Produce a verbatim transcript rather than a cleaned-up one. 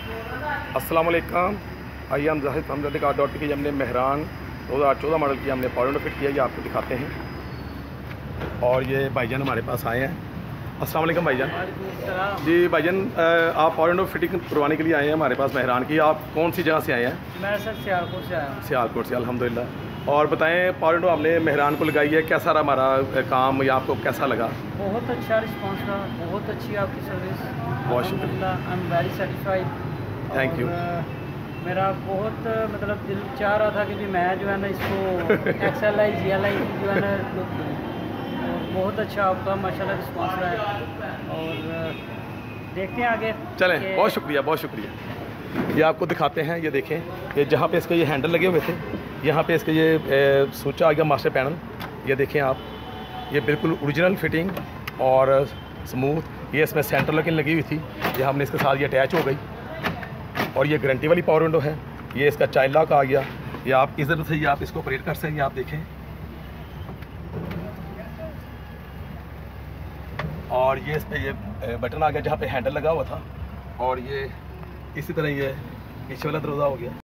अस्सलाम वालेकुम। आइए हम ZAcars डॉट की हमने मेहरान दो हज़ार चौदह मॉडल की हमने पावर विंडो फिट किया, ये आपको दिखाते हैं। और ये भाईजान हमारे पास आए हैं। अस्सलाम वालेकुम भाईजान। जी भाईजान, आप पावर विंडो फिटिंग करवाने के लिए आए हैं हमारे पास मेहरान की। आप कौन सी जगह से आए हैं? मैं सर सियालकोट से आया हूँ। सियालकोट से, अल्हम्दुलिल्लाह। और बताएं, पावर विंडो हमने मेहरान को लगाई है, कैसा रहा हमारा काम या आपको कैसा लगा? बहुत अच्छा रिस्पांस रहा, बहुत अच्छी आपकी सर्विस। बहुत शुक्रिया, I am very satisfied. Thank you. मेरा बहुत मतलब दिल चाह रहा था कि भी मैं जो है ना इसको X L I G L I जो है ना लुक दूँ, और बहुत अच्छा आपका माशाल्लाह रिस्पांस रहा है। और देखते हैं आगे। चलें, बहुत शुक्रिया, बहुत शुक्रिया। ये आपको दिखाते हैं, ये देखें, ये जहाँ पे इसके ये हैंडल लगे हुए थे, यहाँ पे इसके ये स्विच आ गया मास्टर पैनल। ये देखें आप, ये बिल्कुल ओरिजिनल फिटिंग और स्मूथ। ये इसमें सेंटर लकिंग लगी हुई थी, ये हमने इसके साथ ये अटैच हो गई। और ये गारंटी वाली पावर विंडो है। ये इसका चाइल्ड लॉक आ गया, ये आप इधर से ही आप इसको ऑपरेट कर सकते हैं। आप देखें, और ये इस पे ये बटन आ गया जहाँ पे हैंडल लगा हुआ था। और ये इसी तरह ये पीछे वाला दरवाज़ा हो गया।